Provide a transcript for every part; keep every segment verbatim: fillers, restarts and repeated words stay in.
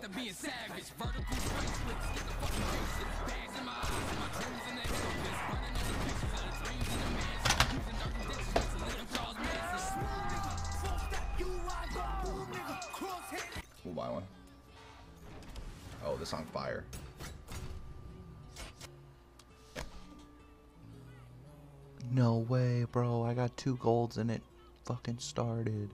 to being savage. Vertical straight flicks, get the fucking basic. Bags in my eyes, my dreams in the Elvis. Burning all the pictures of the dreams in the mansion. Using dirty ditches to live in Charles Manson. We'll buy one. Oh, this song fire. No way, bro. I got two golds and it fucking started.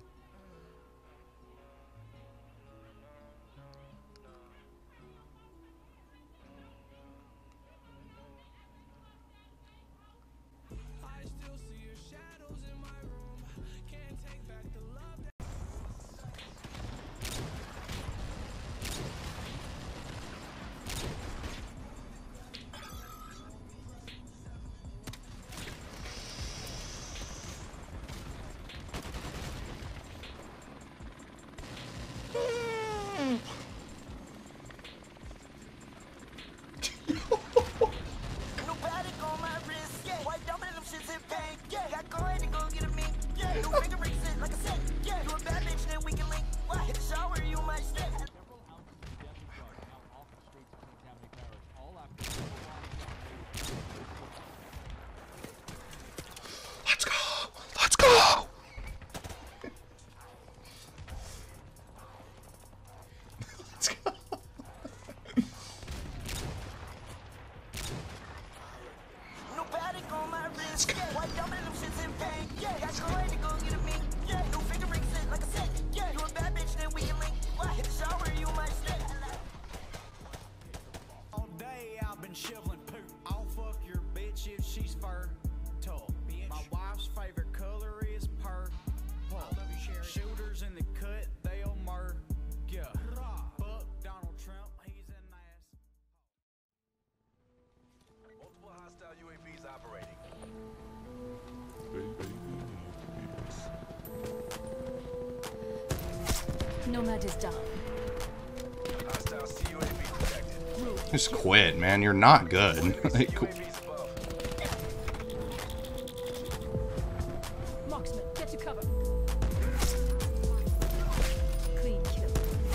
Let's go! Let's go! Let's go! Let's go! All day I've been shoveling poop. I'll fuck your bitch if she's fertile. My wife's favorite color is purple. Shooters in the cut, they'll murder. Fuck Donald Trump, he's an ass. Multiple hostile U A Vs operating. Nomad is down. Hostile C U A V detected. Just quit, man. You're not good. Like, U A Vs above. Marksman, get to cover. Clean kill.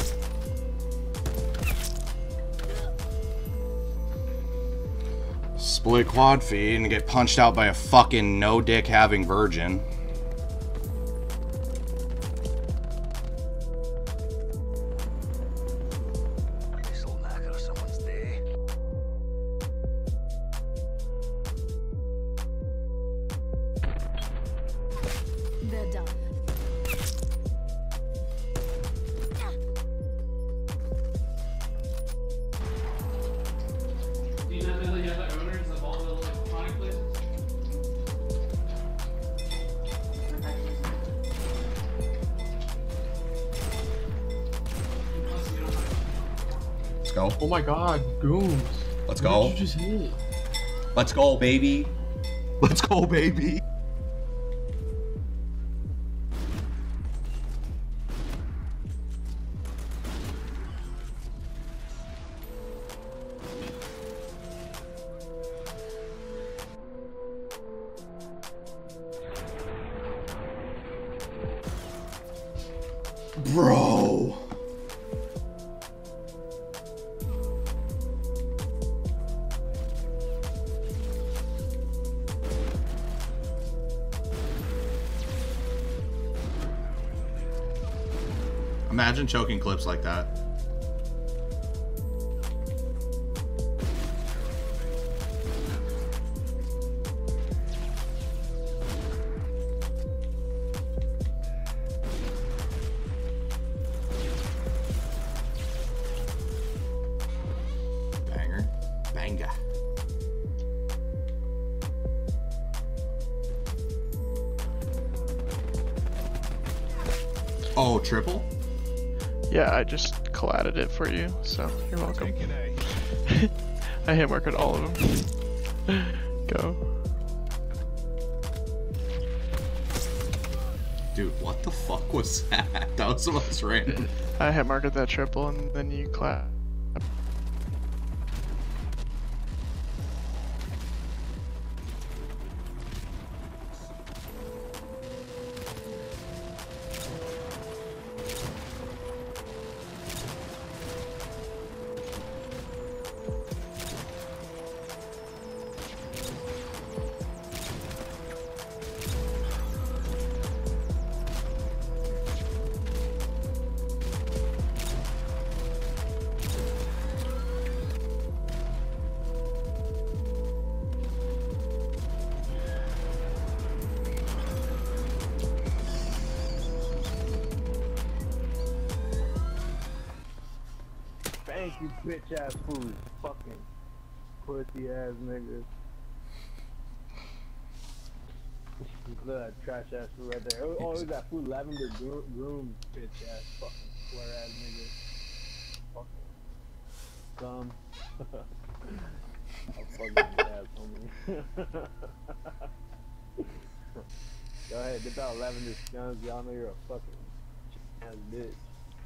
split quad feed and get punched out by a fucking no dick having virgin. They're done. Do you not know that you have the owners of all the electronic places? Let's go. Oh my god, goons. Let's What go. did you just hit? Let's go, baby. Let's go, baby. Bro. Imagine choking clips like that. Banger. Banga. Oh, triple? Yeah, I just collided it for you, so you're welcome. I hit marked all of them. Go. Dude, what the fuck was that? That was the most random. I hit marked that triple and then you clap. Thank you, bitch ass food. Fucking pussy ass niggas. Look at that trash ass food right there. Oh, oh, look at that food. Lavender gro groom, bitch ass fucking square ass nigga. Fucking scum. I'll fucking ass homie. Go ahead, dip out lavender scums. Y'all know you're a fucking ass bitch.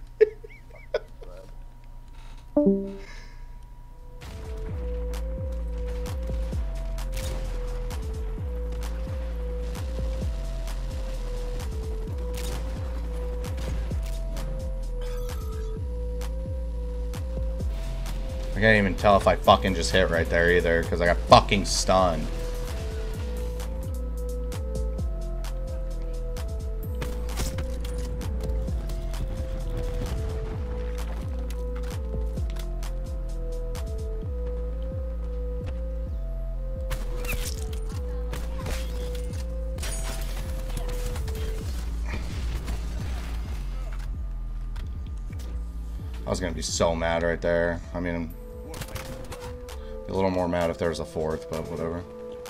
I can't even tell if I fucking just hit right there either, because I got fucking stunned. I was gonna be so mad right there. I mean, be a little more mad if there was a fourth, but whatever.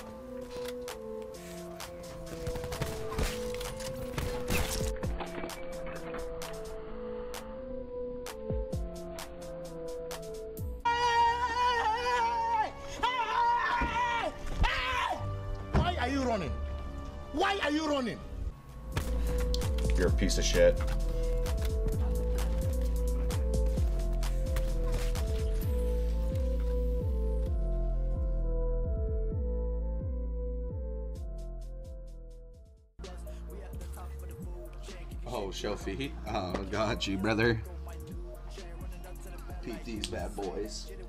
Why are you running? Why are you running? You're a piece of shit. Oh, Shofi. Oh, got you, brother. Peep these bad boys.